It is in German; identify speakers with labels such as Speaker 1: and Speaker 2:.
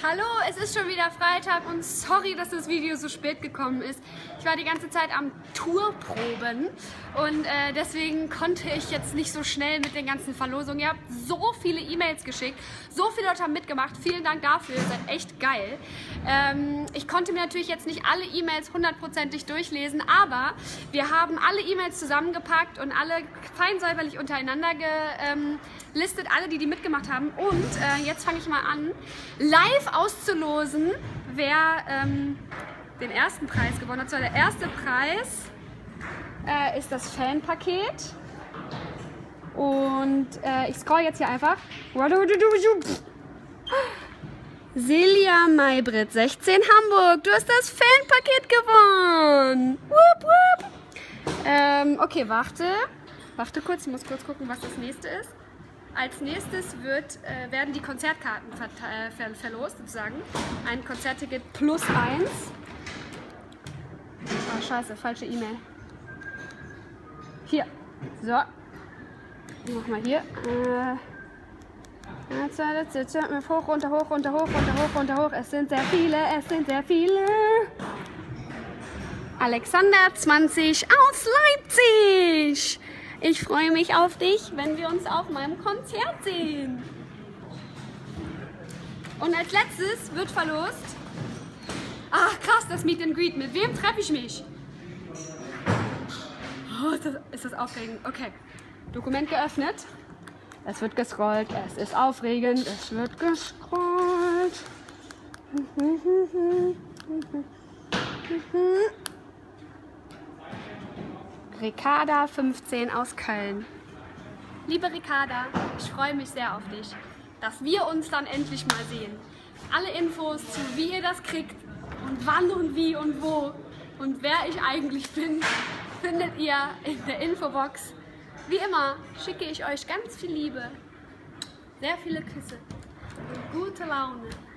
Speaker 1: Hallo, es ist schon wieder Freitag und sorry, dass das Video so spät gekommen ist. Ich war die ganze Zeit am Tourproben und deswegen konnte ich jetzt nicht so schnell mit den ganzen Verlosungen. Ihr habt so viele E-Mails geschickt, so viele Leute haben mitgemacht. Vielen Dank dafür, ihr seid echt geil. Ich konnte mir natürlich jetzt nicht alle E-Mails hundertprozentig durchlesen, aber wir haben alle E-Mails zusammengepackt und alle fein säuberlich untereinander gelistet, alle, die mitgemacht haben. Und jetzt fange ich mal an, live auszulosen, wer den ersten Preis gewonnen hat. So, der erste Preis ist das Fanpaket. Und ich scroll jetzt hier einfach. Silja Maybrit, 16 Hamburg, du hast das Fanpaket gewonnen. Wupp, wupp. Okay, warte kurz, ich muss kurz gucken, was das nächste ist. Als nächstes werden die Konzertkarten verlost, sozusagen. Ein Konzertticket plus 1. Oh, scheiße, falsche E-Mail. Hier. So. Ich mach mal hier. Hoch, runter, hoch, runter, hoch, runter, hoch, runter, hoch. Es sind sehr viele, es sind sehr viele. Alexander 20 aus Leipzig. Ich freue mich auf dich, wenn wir uns auf meinem Konzert sehen. Und als letztes wird verlost. Ach krass, das Meet and Greet. Mit wem treffe ich mich? Oh, ist das aufregend. Okay, Dokument geöffnet. Es wird gescrollt. Es ist aufregend. Es wird gescrollt. Ricarda 15 aus Köln. Liebe Ricarda, ich freue mich sehr auf dich, dass wir uns dann endlich mal sehen. Alle Infos zu wie ihr das kriegt und wann und wie und wo und wer ich eigentlich bin, findet ihr in der Infobox. Wie immer schicke ich euch ganz viel Liebe, sehr viele Küsse und gute Laune.